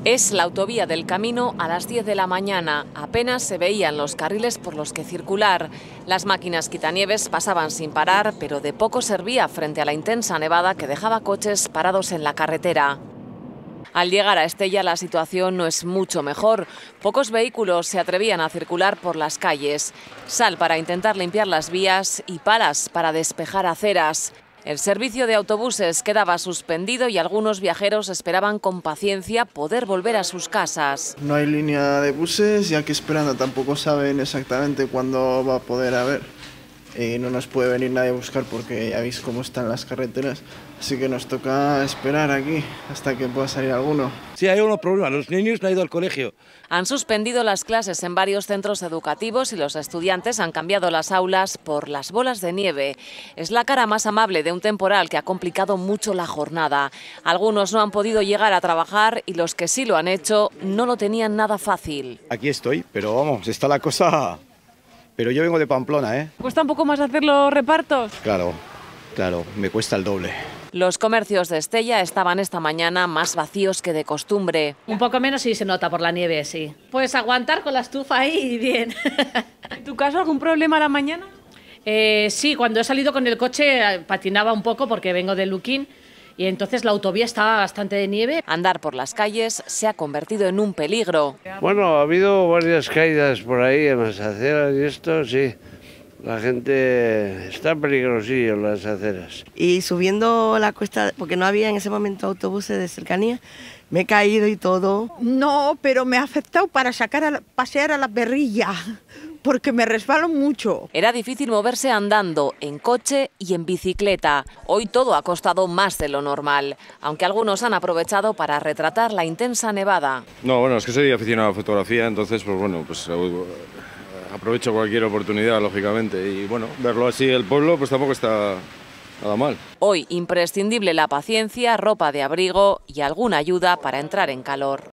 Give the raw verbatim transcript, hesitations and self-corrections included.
Es la autovía del Camino a las diez de la mañana. Apenas se veían los carriles por los que circular. Las máquinas quitanieves pasaban sin parar, pero de poco servía frente a la intensa nevada que dejaba coches parados en la carretera. Al llegar a Estella la situación no es mucho mejor. Pocos vehículos se atrevían a circular por las calles. Sal para intentar limpiar las vías y palas para despejar aceras. El servicio de autobuses quedaba suspendido y algunos viajeros esperaban con paciencia poder volver a sus casas. No hay línea de buses y aquí esperando tampoco saben exactamente cuándo va a poder haber. Y no nos puede venir nadie a buscar porque ya veis cómo están las carreteras. Así que nos toca esperar aquí hasta que pueda salir alguno. Sí, hay unos problemas. Los niños no han ido al colegio. Han suspendido las clases en varios centros educativos y los estudiantes han cambiado las aulas por las bolas de nieve. Es la cara más amable de un temporal que ha complicado mucho la jornada. Algunos no han podido llegar a trabajar y los que sí lo han hecho no lo tenían nada fácil. Aquí estoy, pero vamos, está la cosa... Pero yo vengo de Pamplona, ¿eh? ¿Cuesta un poco más hacer los repartos? Claro, claro, me cuesta el doble. Los comercios de Estella estaban esta mañana más vacíos que de costumbre. Un poco menos sí se nota por la nieve, sí. Pues aguantar con la estufa ahí y bien. ¿En tu caso algún problema a la mañana? Eh, sí, cuando he salido con el coche patinaba un poco porque vengo de Luquín. Y entonces la autovía estaba bastante de nieve. Andar por las calles se ha convertido en un peligro. Bueno, ha habido varias caídas por ahí en las aceras y esto, sí. La gente está peligrosillo en las aceras. Y subiendo la cuesta, porque no había en ese momento autobuses de cercanía, me he caído y todo. No, pero me ha afectado para sacar a pasear a la perrilla, porque me resbalo mucho. Era difícil moverse andando, en coche y en bicicleta. Hoy todo ha costado más de lo normal, aunque algunos han aprovechado para retratar la intensa nevada. No, bueno, es que soy aficionado a la fotografía, entonces, pues bueno, pues aprovecho cualquier oportunidad, lógicamente. Y bueno, verlo así el pueblo, pues tampoco está nada mal. Hoy imprescindible la paciencia, ropa de abrigo y alguna ayuda para entrar en calor.